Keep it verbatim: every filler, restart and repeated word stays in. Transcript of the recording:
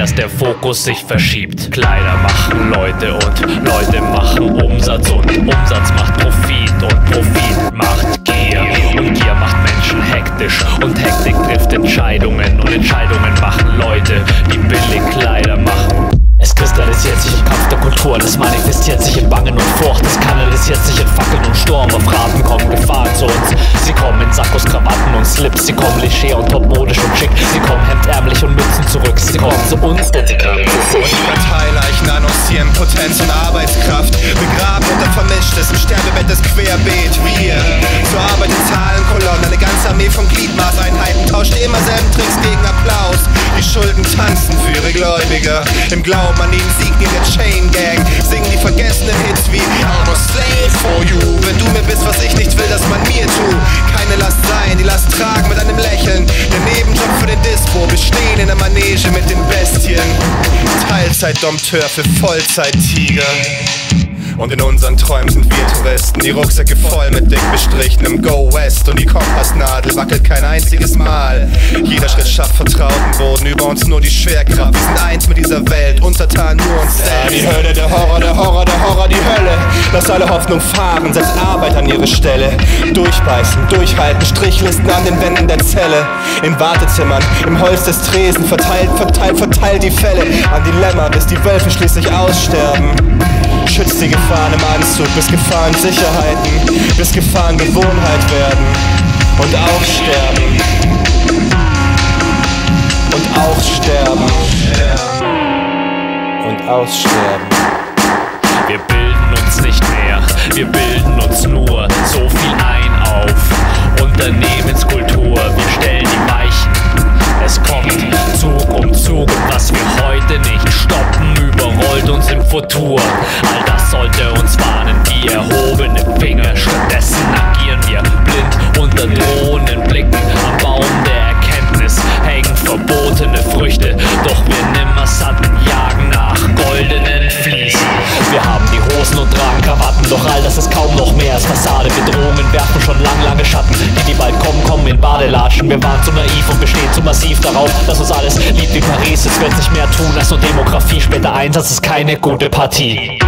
dass der Fokus sich verschiebt. Kleider machen Leute und Leute machen Umsatz und Umsatz macht Profit und Profit macht Gier und Gier macht Menschen hektisch und Hektik trifft Entscheidungen und Entscheidungen machen Leute, die billig Kleider machen. Es kristallisiert sich im Kampf der Kulturen, es manifestiert sich in Bangen und Furcht, es kanalisiert sich in Fackeln und Sturm. Auf Raten kommen Gefahren zu uns. Sie kommen in Sakkos, Krawatten und Slips, sie kommen leger und topmodisch und schick, sie kommen hemdärmlich und Mützen zurück, sie kommen zu uns und sie kamen zu sich. Und die Parteileichen annoncieren Potenz und Arbeitskraft, begraben unter Vermischtes, im Sterbebett des Querbeet. Wir zur Arbeit in Zahlenkolonnen, eine ganze Armee von Gliedmaßeinheiten tauscht immer selben Tricks gegen Applaus. Die Schulden tanzen für ihre Gläubiger, im Glauben an den Sieg in der Chain Gang, singen die vergessenen Hits wie I'm a slave for you. Wenn du mir bist, was ich nicht will, dass man mir tut. Keine Last sein, die Last tragen mit einem Lächeln. Der Nebenjob für den Dispo, wir stehen in der Manege mit den Bestien. Teilzeit-Dompteur für Vollzeit-Tiger. Und in unseren Träumen sind wir Touristen, die Rucksäcke voll mit dick bestrichenem Go West. Und die Kompassnadel wackelt kein einziges Mal. Jeder Schritt schafft vertrauten Boden, über uns nur die Schwerkraft. Wir sind eins mit dieser Welt, untertan nur uns selbst. Ja, die Hölle, der Horror, der Horror, der Horror, die Hölle. Lass alle Hoffnung fahren, setz Arbeit an ihre Stelle. Durchbeißen, durchhalten, Strichlisten an den Wänden der Zelle. In Wartezimmern, im Holz des Tresen, verteilt, verteilt, verteilt die Fälle an Dilemma, bis die Wölfe schließlich aussterben. Schützt die Gefahren im Anzug, bis Gefahren Sicherheiten, bis Gefahren Gewohnheit werden und auch sterben. Und auch sterben. Und aussterben. Wir bilden uns nicht mehr, wir bilden uns nur so viel ein auf Unternehmenskultur. Wir stellen die Weichen, es kommt Zug um Zug und was wir heute nicht stoppen, überrollt uns im Futur. All das sollte uns warnen, die erhobenen Finger. Stattdessen agieren wir blind unter drohenden Blicken. Am Baum der Erkenntnis hängen verbotene Früchte, doch wir Nimmersatten jagen nach goldenen Fliesen. Wir haben die Hosen und tragen Krawatten, doch all das ist kaum noch mehr als Fassade. Bedrohungen werfen schon lang, lange Schatten, die, die bald kommen, kommen in Badelatschen. Wir waren zu naiv und bestehen zu massiv darauf, dass uns alles liebt wie Paris. Es wird sich mehr tun als nur Demografie, später eins, das ist keine gute Partie.